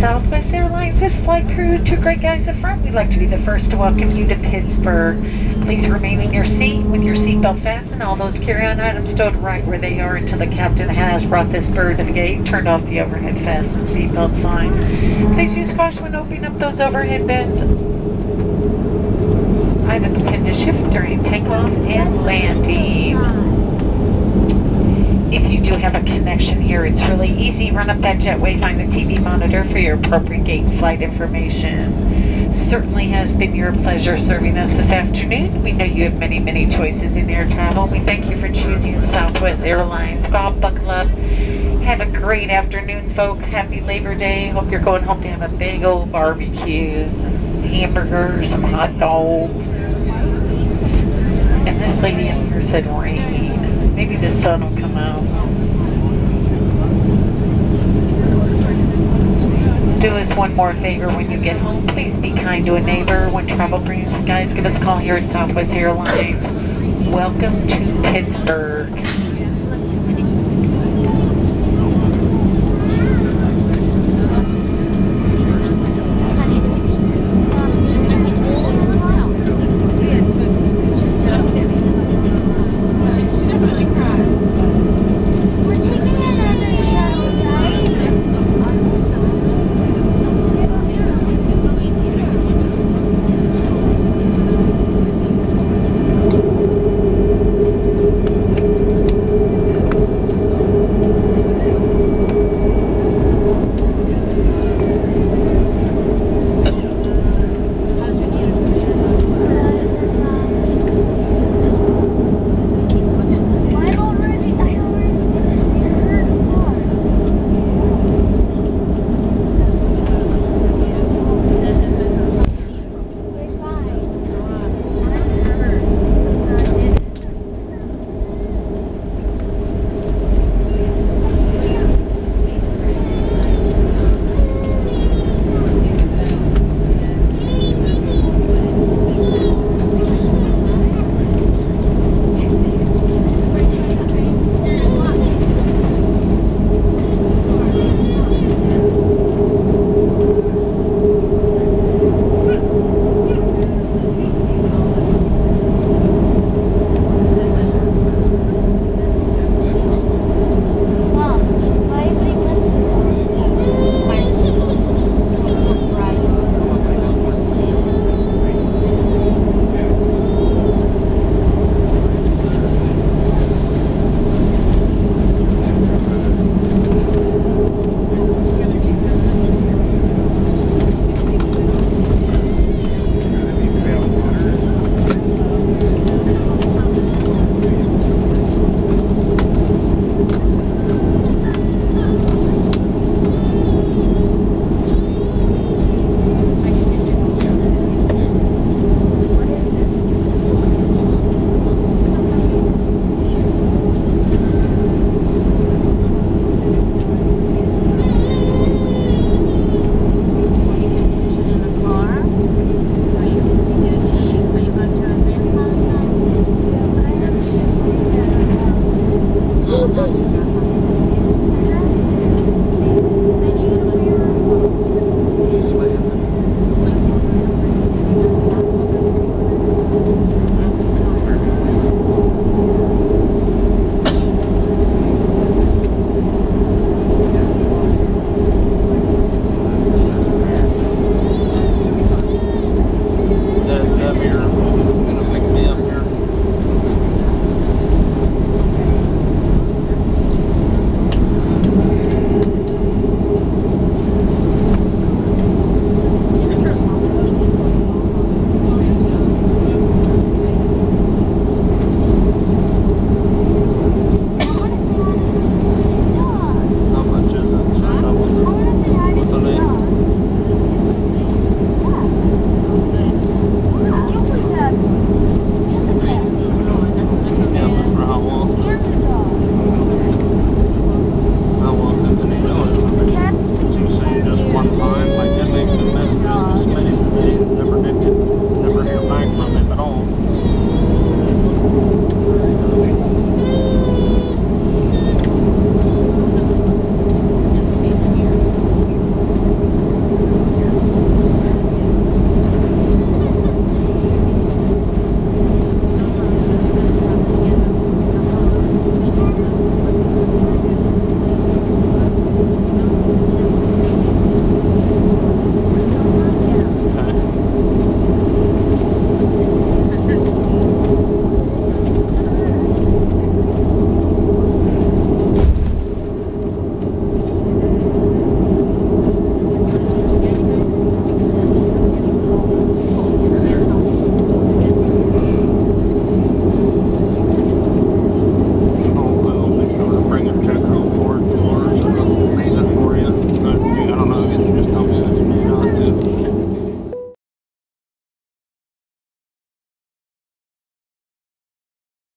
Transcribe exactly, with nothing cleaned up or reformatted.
Southwest Airlines, this flight crew, two great guys up front. We'd like to be the first to welcome you to Pittsburgh. Please remain in your seat with your seatbelt fastened. All those carry-on items stowed right where they are until the captain has brought this bird to the gate, turned off the overhead fasten seatbelt sign. Please use caution when opening up those overhead bins. Items tend to shift during takeoff and landing. If you do have a connection here, it's really easy. Run up that jetway, find the T V monitor for your appropriate gate and flight information. Certainly has been your pleasure serving us this afternoon. We know you have many, many choices in air travel. We thank you for choosing Southwest Airlines. Bob, buckle up. Have a great afternoon, folks. Happy Labor Day. Hope you're going home to have a big old barbecue, some hamburgers, some hot dogs. And this lady in here said rain. Maybe the sun will come out. Do us one more favor when you get home. Please be kind to a neighbor. When travel brings you guys, give us a call here at Southwest Airlines. Welcome to Pittsburgh.